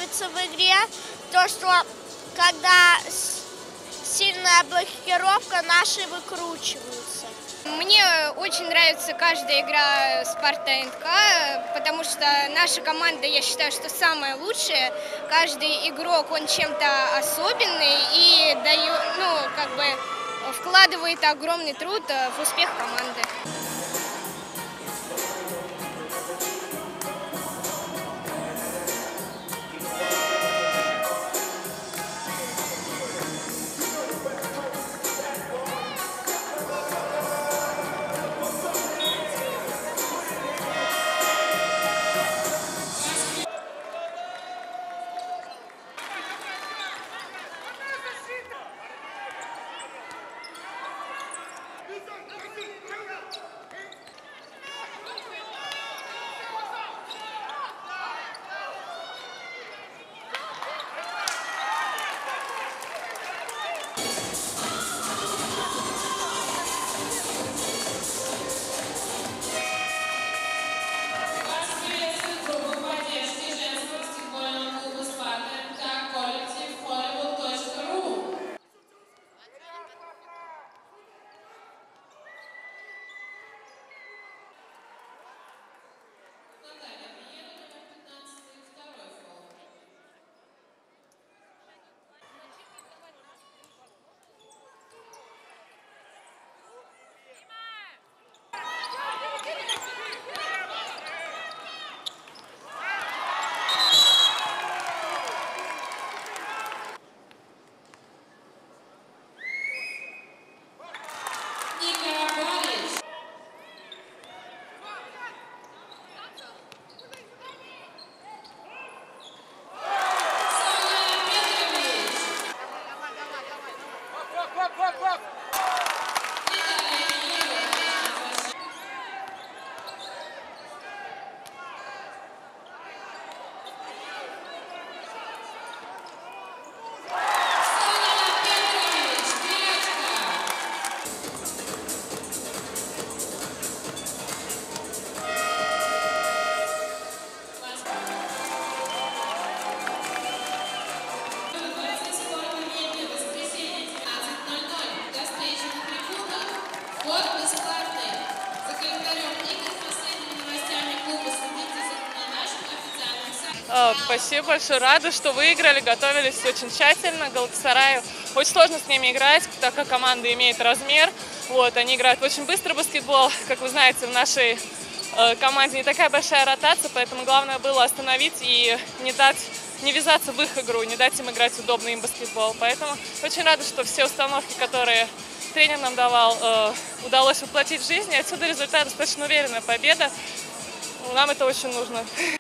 нравится в игре, то, что когда сильная блокировка, наши выкручиваются. Мне очень нравится каждая игра Спарта НК, потому что наша команда, я считаю, что самая лучшая. Каждый игрок, он чем-то особенный и вкладывает огромный труд в успех команды. Спасибо большое, рада, что выиграли, готовились очень тщательно. Галатасараю очень сложно с ними играть, так как команда имеет размер. Вот, они играют очень быстрый баскетбол. Как вы знаете, в нашей команде не такая большая ротация, поэтому главное было остановить и не ввязаться в их игру, не дать им играть удобный им баскетбол. Поэтому очень рада, что все установки, которые тренер нам давал, удалось воплотить в жизнь. И отсюда результат, достаточно уверенная победа. Нам это очень нужно.